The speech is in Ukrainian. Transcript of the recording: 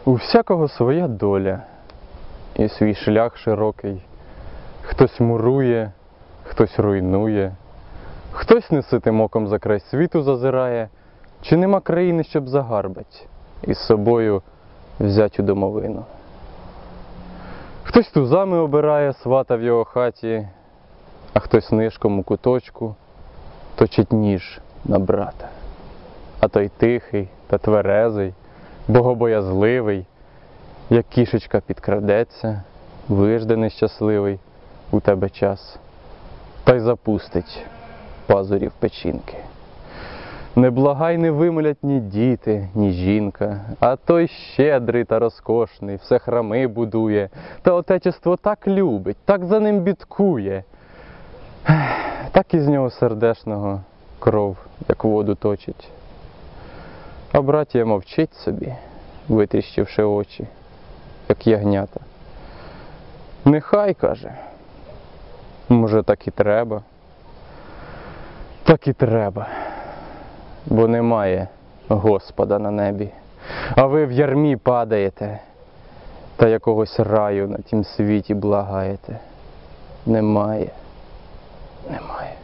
У всякого своя доля і свій шлях широкий. Хтось мурує, хтось руйнує, хтось неситим оком за край світу зазирає, чи нема країни, щоб загарбать і з собою взять у домовину. Хтось тузами обирає свата в його хаті, а хтось нишком у куточку точить ніж на брата. А той тихий та тверезий, богобоязливий, як кішечка підкрадеться, вижде нещасливий у тебе час, та й запустить пазурів печінки. Не благай не вимолять ні діти, ні жінка, а той щедрий та розкошний, все храми будує, та отечество так любить, так за ним бідкує. Так із нього сердешного кров, як воду точить. А братія мовчить собі, витріщивши очі, як ягнята. Нехай, каже, може так і треба. Так і треба, бо немає Господа на небі, а ви в ярмі падаєте, та якогось раю на тім світі благаєте. Немає, немає.